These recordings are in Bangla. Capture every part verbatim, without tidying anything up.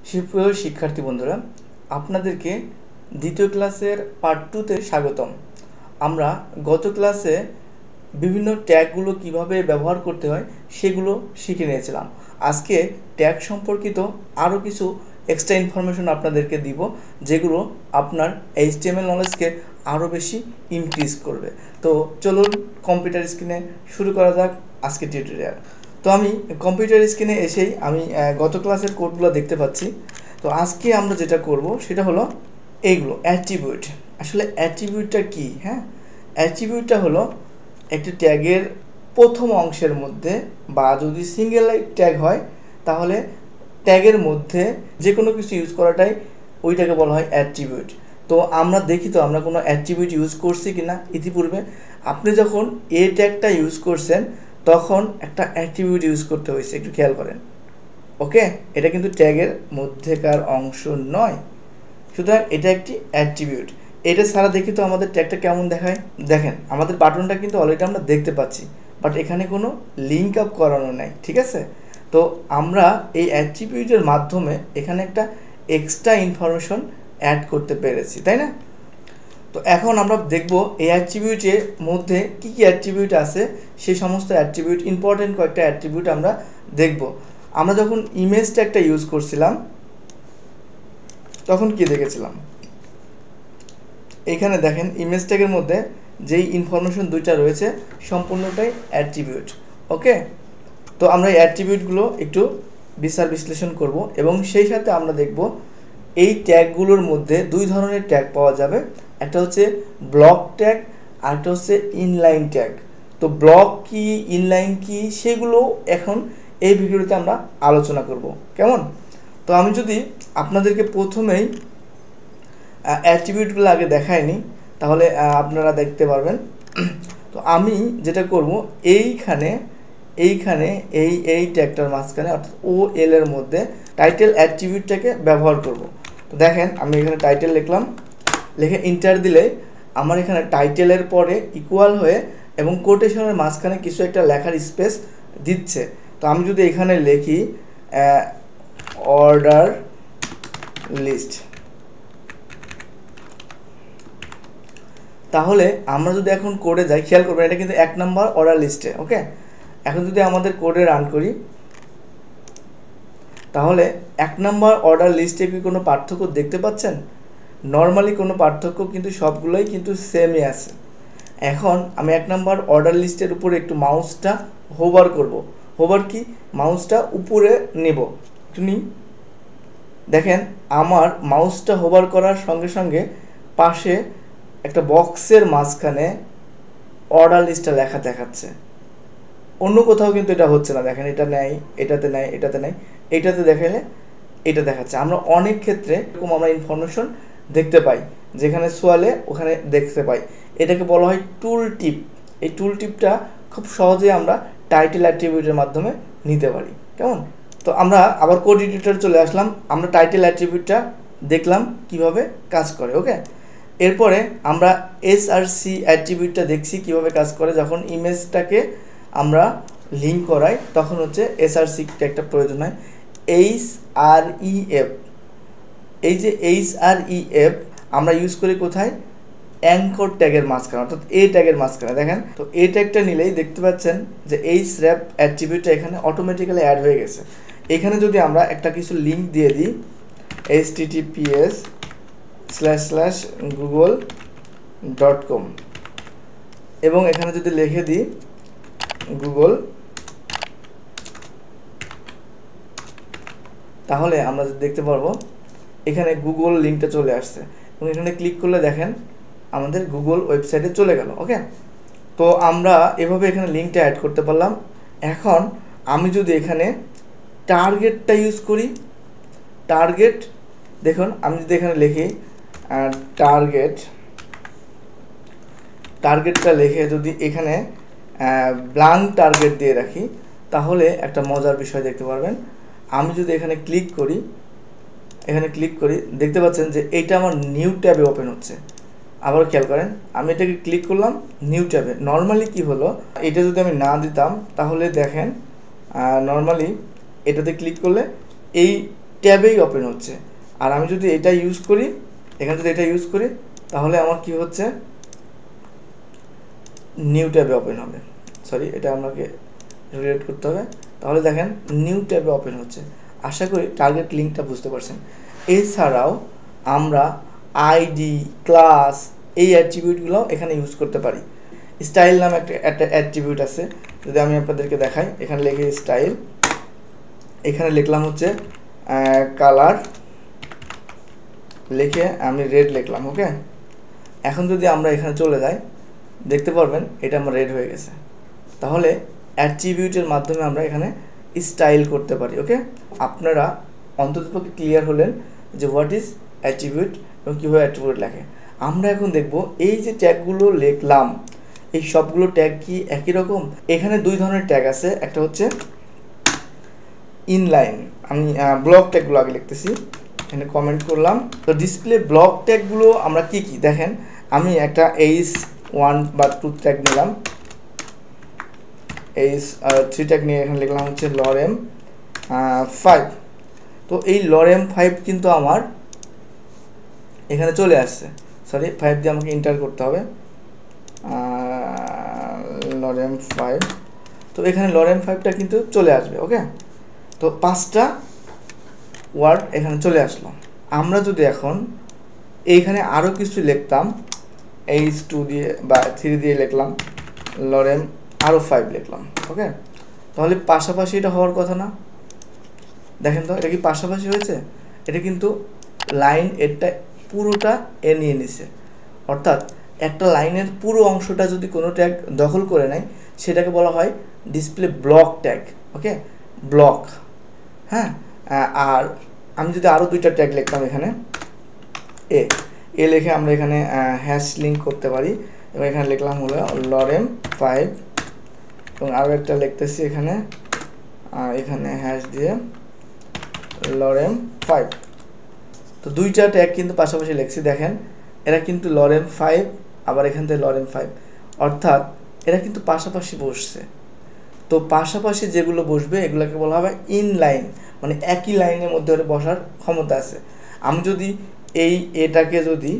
সুপ্রিয় শিক্ষার্থী বন্ধুরা, আপনাদেরকে দ্বিতীয় ক্লাসের পার্ট টুতে স্বাগতম। আমরা গত ক্লাসে বিভিন্ন ট্যাগগুলো কিভাবে ব্যবহার করতে হয় সেগুলো শিখে নিয়েছিলাম। আজকে ট্যাগ সম্পর্কিত আরও কিছু এক্সট্রা ইনফরমেশন আপনাদেরকে দিব, যেগুলো আপনার এইচটিএমএল নলেজকে আরও বেশি ইনক্রিজ করবে। তো চলুন কম্পিউটার স্ক্রিনে শুরু করা যাক আজকে টিউটোরিয়াল। তো আমি কম্পিউটার স্ক্রিনে এসেই আমি গত ক্লাসের কোডগুলো দেখতে পাচ্ছি। তো আজকে আমরা যেটা করব সেটা হলো এইগুলো অ্যাট্রিবিউট। আসলে অ্যাট্রিবিউটটা কি? হ্যাঁ, অ্যাট্রিবিউটটা হলো একটি ট্যাগের প্রথম অংশের মধ্যে, বা যদি সিঙ্গেল লাইন ট্যাগ হয় তাহলে ট্যাগের মধ্যে যে কোনো কিছু ইউজ করাটাই ওইটাকে বলা হয় অ্যাট্রিবিউট। তো আমরা দেখি তো আমরা কোনো অ্যাট্রিবিউট ইউজ করছি কি না ইতিপূর্বে। আপনি যখন এ ট্যাগটা ইউজ করছেন তখন একটা অ্যাট্রিবিউট ইউজ করতে হয়েছে, একটু খেয়াল করেন। ওকে, এটা কিন্তু ট্যাগের মধ্যেকার অংশ নয়, সুতরাং এটা একটি অ্যাট্রিবিউট। এটা ছাড়া দেখি তো আমাদের ট্যাগটা কেমন দেখায়। দেখেন, আমাদের বাটনটা কিন্তু অলরেডি আমরা দেখতে পাচ্ছি, বাট এখানে কোনো লিঙ্ক আপ করানো নাই, ঠিক আছে? তো আমরা এই অ্যাট্রিবিউটের মাধ্যমে এখানে একটা এক্সট্রা ইনফরমেশন অ্যাড করতে পেরেছি, তাই না? তো এখন আমরা দেখব এই অ্যাট্রিবিউটের মধ্যে কী কী অ্যাট্রিবিউট আছে, সেই সমস্ত অ্যাট্রিবিউট, ইম্পর্টেন্ট কয়েকটা অ্যাট্রিবিউট আমরা দেখব। আমরা যখন ইমেজ ট্যাগটা ইউজ করছিলাম তখন কি দেখেছিলাম? এইখানে দেখেন ইমেজ ট্যাগের মধ্যে যেই ইনফরমেশন দুইটা রয়েছে সম্পূর্ণটাই অ্যাট্রিবিউট। ওকে, তো আমরা এই অ্যাট্রিবিউটগুলো একটু বিচার বিশ্লেষণ করব, এবং সেই সাথে আমরা দেখব এই ট্যাগগুলোর মধ্যে দুই ধরনের ট্যাগ পাওয়া যাবে। একটা হচ্ছে ব্লক ট্যাগ, আর একটা হচ্ছে ইনলাইন ট্যাগ। তো ব্লক কি, ইনলাইন কি, সেগুলো এখন এই ভিডিওতে আমরা আলোচনা করব, কেমন? তো আমি যদি আপনাদেরকে প্রথমেই অ্যাট্রিবিউটগুলো আগে দেখাইনি তাহলে আপনারা দেখতে পারবেন। তো আমি যেটা করব, এইখানে এইখানে এই এই ট্যাগটার মাঝখানে অর্থাৎ ও এল এর মধ্যে টাইটেল অ্যাট্রিবিউটটাকে ব্যবহার করব। তো দেখেন, আমি এখানে টাইটেল লিখলাম, লিখে ইন্টার দিলে আমার এখানে টাইটেলের পরে ইকুয়াল হয়ে এবং কোটেশনের মাঝখানে কিছু একটা লেখার স্পেস দিচ্ছে। তো আমি যদি এখানে লিখি অর্ডার লিস্ট, তাহলে আমরা যদি এখন কোডে যাই, খেয়াল করবেন এটা কিন্তু এক নম্বর অর্ডার লিস্টে। ওকে, এখন যদি আমাদের কোডে রান করি তাহলে এক নম্বর অর্ডার লিস্টে কি কোনো পার্থক্য দেখতে পাচ্ছেন? নর্মালি কোনো পার্থক্য কিন্তু সবগুলোই কিন্তু সেমই আছে। এখন আমি এক নম্বর অর্ডার লিস্টের উপরে একটু মাউসটা হোভার করব। হোভার কি, মাউসটা উপরে নেব, একটু নিই। দেখেন, আমার মাউসটা হোভার করার সঙ্গে সঙ্গে পাশে একটা বক্সের মাঝখানে অর্ডার লিস্টটা লেখা দেখাচ্ছে। অন্য কোথাও কিন্তু এটা হচ্ছে না। দেখেন, এটা নেই, এটাতে নেই, এটাতে নেই, এটাতে দেখালে এটা দেখাচ্ছে। আমরা অনেক ক্ষেত্রে এরকম আমরা ইনফরমেশন দেখতে পাই, যেখানে সোয়ালে ওখানে দেখতে পাই। এটাকে বলা হয় টুল টিপ। এই টুল টিপটা খুব সহজে আমরা টাইটেল অ্যাট্রিবিউটের মাধ্যমে নিতে পারি, কেমন? তো আমরা আবার কোড এডিটরে চলে আসলাম। আমরা টাইটেল অ্যাট্রিবিউটটা দেখলাম কিভাবে কাজ করে। ওকে, এরপরে আমরা এস আর সি অ্যাট্রিবিউটটা দেখছি কিভাবে কাজ করে। যখন ইমেজটাকে আমরা লিঙ্ক করাই তখন হচ্ছে এস আর সি একটা প্রয়োজন হয়। এইচ আর ই এফ, এই যে এইচ আর ই এফ আমরা ইউজ করি কোথায়? অ্যাঙ্কর ট্যাগের মাঝখানে, অর্থাৎ এ ট্যাগের মাঝখানে। দেখেন, তো এ ট্যাগটা নিলেই দেখতে পাচ্ছেন যে এইচ র্যাপ অ্যাট্রিবিউটটা এখানে অটোমেটিক্যালি অ্যাড হয়ে গেছে। এখানে যদি আমরা একটা কিছু লিঙ্ক দিয়ে দিই, H T T P S slash slash Google dot com, এবং এখানে যদি লিখে দিই গুগল, তাহলে আমরা দেখতে পারবো এখানে গুগল লিঙ্কটা চলে আসছে, এবং এখানে ক্লিক করলে দেখেন আমাদের গুগল ওয়েবসাইটে চলে গেল। ওকে, তো আমরা এভাবে এখানে লিঙ্কটা অ্যাড করতে পারলাম। এখন আমি যদি এখানে টার্গেটটা ইউজ করি, টার্গেট, দেখুন আমি যদি এখানে লিখি টার্গেট, টার্গেটটা লিখে যদি এখানে ব্ল্যাঙ্ক টার্গেট দিয়ে রাখি তাহলে একটা মজার বিষয় দেখতে পারবেন। আমি যদি এখানে ক্লিক করি, এখানে ক্লিক করি, দেখতে পাচ্ছেন যে এইটা আমার নিউ ট্যাবে ওপেন হচ্ছে। আবার খেয়াল করেন, আমি এটাকে ক্লিক করলাম নিউ ট্যাবে। নর্মালি কি হলো, এটা যদি আমি না দিতাম তাহলে দেখেন নর্মালি এটাতে ক্লিক করলে এই ট্যাবেই ওপেন হচ্ছে। আর আমি যদি এটা ইউজ করি, এখানে যদি এটা ইউজ করি, তাহলে আমার কি হচ্ছে, নিউ ট্যাবে ওপেন হবে। সরি, এটা আমাকে রিলেট করতে হবে। তাহলে দেখেন নিউ ট্যাবে ওপেন হচ্ছে। আশা করি টার্গেট লিঙ্কটা বুঝতে পারছেন। এছাড়াও আমরা আইডি, ক্লাস, এই অ্যাট্রিবিউটগুলো এখানে ইউজ করতে পারি। স্টাইল নামে একটা একটা অ্যাট্রিবিউট আছে, যদি আমি আপনাদেরকে দেখাই, এখানে লিখে স্টাইল, এখানে লিখলাম হচ্ছে কালার, লিখে আমি রেড লিখলাম। ওকে, এখন যদি আমরা এখানে চলে যাই, দেখতে পারবেন এটা আমার রেড হয়ে গেছে। তাহলে অ্যাট্রিবিউটের মাধ্যমে আমরা এখানে স্টাইল করতে পারি। ওকে, আপনারা অন্ততপক্ষে ক্লিয়ার হলেন যে হোয়াট ইজ অ্যাট্রিবিউট এবং কীভাবে অ্যাট্রিবিউট লেখে। আমরা এখন দেখব এই যে ট্যাগগুলো লিখলাম, এই সবগুলো ট্যাগ কি একই রকম? এখানে দুই ধরনের ট্যাগ আছে, একটা হচ্ছে ইনলাইন। আমি ব্লক ট্যাগগুলো আগে লিখতেছি, এখানে কমেন্ট করলাম। তো ডিসপ্লে ব্লক ট্যাগগুলো আমরা কি কি দেখেন, আমি একটা এইচ ওয়ান বা টু ট্যাগ নিলাম, এইচ থ্রি ট্যাগ নিয়ে এখানে লিখলাম হচ্ছে লরেম ফাইভ। তো এই লরেম ফাইভ কিন্তু আমার এখানে চলে আসছে। সরি, ফাইভ দিয়ে আমাকে এন্টার করতে হবে, লরেম ফাইভ। তো এখানে লরেম ফাইভটা কিন্তু চলে আসবে। ওকে, তো পাঁচটা ওয়ার্ড এখানে চলে আসলো। আমরা যদি এখন এইখানে আরও কিছু লিখতাম, এইচ টু দিয়ে বা থ্রি দিয়ে লিখলাম, লরেম আরও ফাইভ লিখলাম। ওকে, তাহলে পাশাপাশি এটা হওয়ার কথা না? দেখেন তো এটা কি পাশাপাশি হয়েছে? এটা কিন্তু লাইন এরটা পুরোটা এ নিয়ে নিছে, অর্থাৎ একটা লাইনের পুরো অংশটা যদি কোনো ট্যাগ দখল করে নেয় সেটাকে বলা হয় display block tag. Okay, block. হ্যাঁ, আর আমি যদি আরও দুইটা ট্যাগ লিখতাম, এখানে এ এ লিখে আমরা এখানে হ্যাশ লিঙ্ক করতে পারি, এবং এখানে লিখলাম হলো লরেম ফাইভ, এবং আরও একটা লিখতেছি এখানে, এখানে হ্যাশ দিয়ে লরেম ফাইভ। তো দুইটা ট্যাগ কিন্তু পাশাপাশি লিখছি, দেখেন এরা কিন্তু লরেম ফাইভ, আবার এখান থেকে লরেম ফাইভ, অর্থাৎ এরা কিন্তু পাশাপাশি বসছে। তো পাশাপাশি যেগুলো বসবে এগুলোকে বলা হবে ইনলাইন, মানে একই লাইনের মধ্যে বসার ক্ষমতা আছে। আমি যদি এই এটাকে যদি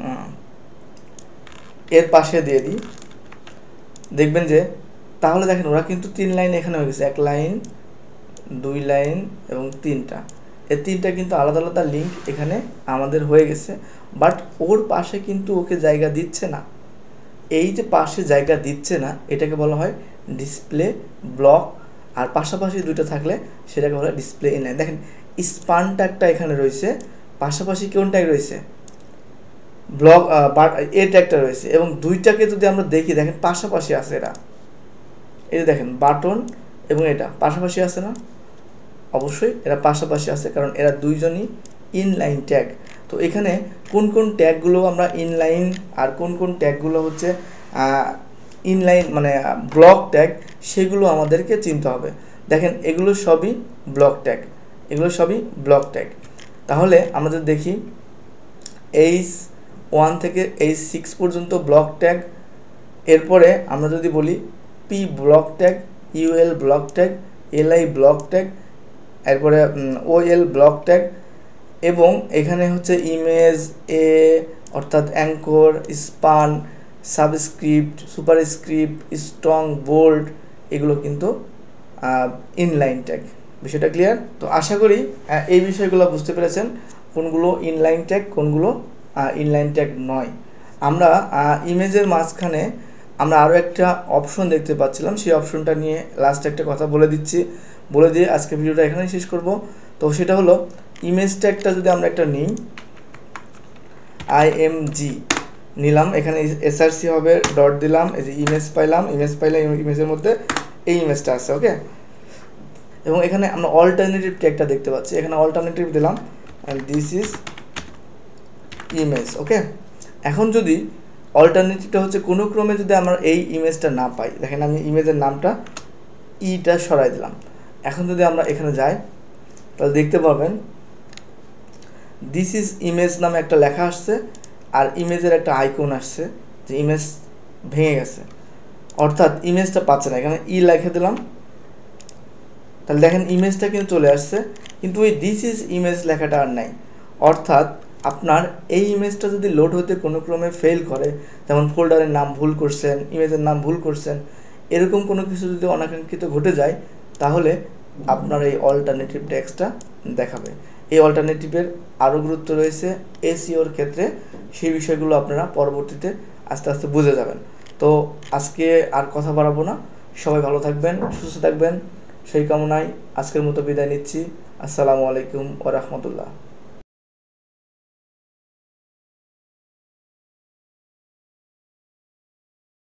এর পাশে দিয়ে দিই, দেখবেন যে তাহলে দেখেন ওরা কিন্তু তিন লাইন এখানে হয়ে গেছে, এক লাইন, দুই লাইন এবং তিনটা। এই তিনটা কিন্তু আলাদা আলাদা লিঙ্ক এখানে আমাদের হয়ে গেছে, বাট ওর পাশে কিন্তু ওকে জায়গা দিচ্ছে না। এই যে পাশে জায়গা দিচ্ছে না, এটাকে বলা হয় ডিসপ্লে ব্লক। আর পাশাপাশি দুটো থাকলে সেটাকে বলা হয় ডিসপ্লে ইনলাইন। দেখেন স্পান ট্যাগটা এখানে রয়েছে, পাশাপাশি কোন ট্যাগ রয়েছে, ব্লক এ ট্যাগটা রয়েছে, এবং দুইটাকে যদি আমরা দেখি, দেখেন পাশাপাশি আছে এরা। এই যে দেখেন বাটন এবং এটা পাশাপাশি আছে না? অবশ্যই এরা পাশাপাশি আছে, কারণ এরা দুইজনই ইনলাইন ট্যাগ। তো এখানে কোন কোন ট্যাগগুলো আমরা ইনলাইন আর কোন কোন ট্যাগগুলো হচ্ছে ইনলাইন মানে ব্লক ট্যাগ, সেগুলো আমাদেরকে চিনতে হবে। দেখেন এগুলো সবই ব্লক ট্যাগ, এগুলো সবই ব্লক ট্যাগ। তাহলে আমাদের দেখি এইচ ওয়ান থেকে এইচ সিক্স পর্যন্ত ব্লক ট্যাগ। এরপরে আমরা যদি বলি P block tag, UL block tag, LI block tag, এরপরে ওএল ব্লক ট্যাগ, এবং এখানে হচ্ছে ইমেজ, এ অর্থাৎ anchor, span, subscript, superscript, strong, bold, এগুলো কিন্তু ইনলাইন ট্যাগ। বিষয়টা ক্লিয়ার? তো আশা করি এই বিষয়গুলো বুঝতে পেরেছেন, কোনগুলো ইনলাইন ট্যাগ, কোনগুলো ইনলাইন ট্যাগ নয়। আমরা ইমেজের মাঝখানে আমরা আরও একটা অপশন দেখতে পাচ্ছিলাম, সেই অপশনটা নিয়ে লাস্টে একটা কথা বলে দিচ্ছি, বলে দিয়ে আজকে ভিডিওটা এখানেই শেষ করব। তো সেটা হলো ইমেজ ট্যাগটা যদি আমরা একটা নিই, আইএমজি নিলাম, এখানে এসআরসি হবে, ডট দিলাম, এই যে ইমেজ পাইলাম, ইমেজ পাইলে ইমেজের মধ্যে এই ইমেজটা আছে। ওকে, এবং এখানে আমরা অল্টারনেটিভ ট্যাগটা দেখতে পাচ্ছি, এখানে অল্টারনেটিভ দিলাম, and this is image. Okay, এখন যদি অল্টারনেটিভটা হচ্ছে কোনো ক্রমে যদি আমরা এই ইমেজটা না পাই, দেখেন আমি ইমেজের নামটা ইটা সরাই দিলাম। এখন যদি আমরা এখানে যাই, তাহলে দেখতে পাবেন দিস ইজ ইমেজ নামে একটা লেখা আসছে, আর ইমেজের একটা আইকন আসছে যে ইমেজ ভেঙে গেছে, অর্থাৎ ইমেজটা পাচ্ছে না। এখানে ই লিখে দিলাম, তাহলে দেখেন ইমেজটা কিন্তু চলে আসছে, কিন্তু ওই দিস ইজ ইমেজ লেখাটা আর নাই। অর্থাৎ আপনার এই ইমেজটা যদি লোড হতে কোনো ক্রমে ফেল করে, যেমন ফোল্ডারের নাম ভুল করছেন, ইমেজের নাম ভুল করছেন, এরকম কোনো কিছু যদি অনাকাঙ্ক্ষিত ঘটে যায়, তাহলে আপনার এই অল্টারনেটিভ টেক্সটটা দেখাবে। এই অল্টারনেটিভের আরও গুরুত্ব রয়েছে এসইওর ক্ষেত্রে, সেই বিষয়গুলো আপনারা পরবর্তীতে আস্তে আস্তে বুঝে যাবেন। তো আজকে আর কথা বাড়াবো না, সবাই ভালো থাকবেন, সুস্থ থাকবেন, সেই কামনায় আজকের মতো বিদায় নিচ্ছি। আসসালামু আলাইকুম ওয়া রাহমাতুল্লাহ।